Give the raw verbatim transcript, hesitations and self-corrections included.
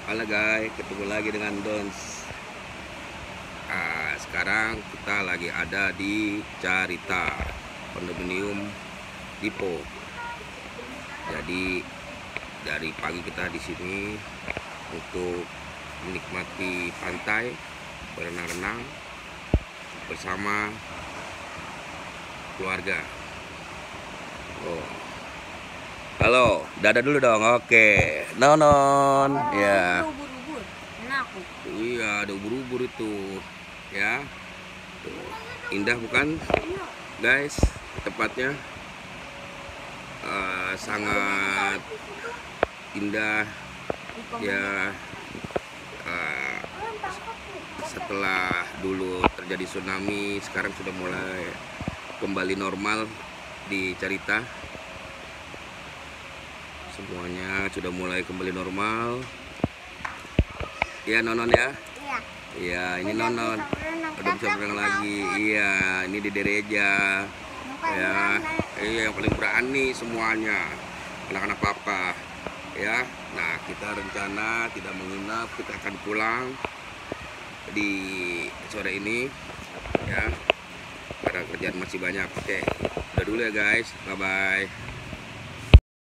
Halo guys, ketemu lagi dengan Dons. Nah, sekarang kita lagi ada di Carita Kondominium Dipo. Jadi dari pagi kita di sini untuk menikmati pantai, berenang-renang bersama keluarga. Oh. Halo, dadah dulu dong. Oke, nonon. Oh, Ya. ubur-ubur. Enak aku. Iya, ada ubur-ubur itu. Ya. Tuh. Indah bukan, guys? Tempatnya uh, sangat indah. Ya. Uh, setelah dulu terjadi tsunami, sekarang sudah mulai kembali normal di Carita. Semuanya sudah mulai kembali normal. Iya nonon ya. Iya. Iya ini nonon. Udah bisa berenang lagi. Iya ini di Dereja. Ya. Iya yang paling berani semuanya. Anak-anak papa. Ya. Nah kita rencana tidak menginap. Kita akan pulang di sore ini. Ya. Karena kerjaan masih banyak. Oke. Udah dulu ya guys. Bye bye.